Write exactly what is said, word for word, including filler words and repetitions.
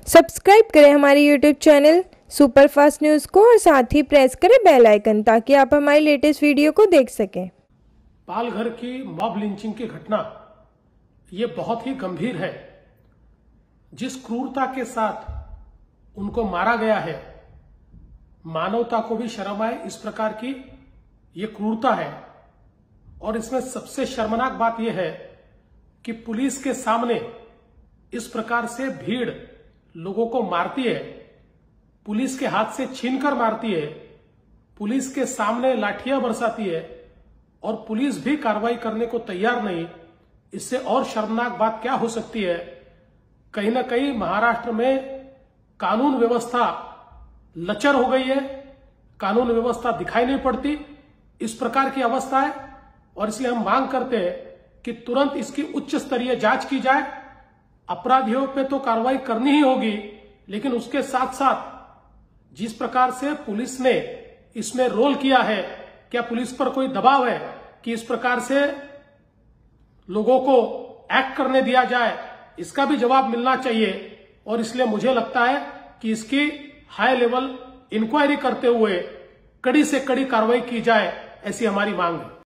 Subscribe करें हमारे YouTube channel superfast news को और साथ ही प्रेस करें बेल आइकन ताकि आप हमारी लेटेस्ट वीडियो को देख सकें। पालघर की मॉब लिंचिंग की घटना ये बहुत ही गंभीर है। जिस क्रूरता के साथ उनको मारा गया है, मानवता को भी शर्म आए, इस प्रकार की ये क्रूरता है। और इसमें सबसे शर्मनाक बात यह है कि पुलिस के सामने इस प्रकार से भीड़ लोगों को मारती है, पुलिस के हाथ से छीनकर मारती है, पुलिस के सामने लाठियां बरसाती है और पुलिस भी कार्रवाई करने को तैयार नहीं। इससे और शर्मनाक बात क्या हो सकती है? कहीं ना कहीं महाराष्ट्र में कानून व्यवस्था लचर हो गई है, कानून व्यवस्था दिखाई नहीं पड़ती, इस प्रकार की अवस्था है। और इसलिए हम मांग करते हैं कि तुरंत इसकी उच्च स्तरीय जांच की जाए। अपराधियों पे तो कार्रवाई करनी ही होगी, लेकिन उसके साथ साथ जिस प्रकार से पुलिस ने इसमें रोल किया है, क्या पुलिस पर कोई दबाव है कि इस प्रकार से लोगों को एक्ट करने दिया जाए? इसका भी जवाब मिलना चाहिए। और इसलिए मुझे लगता है कि इसकी हाई लेवल इंक्वायरी करते हुए कड़ी से कड़ी कार्रवाई की जाए, ऐसी हमारी मांग है।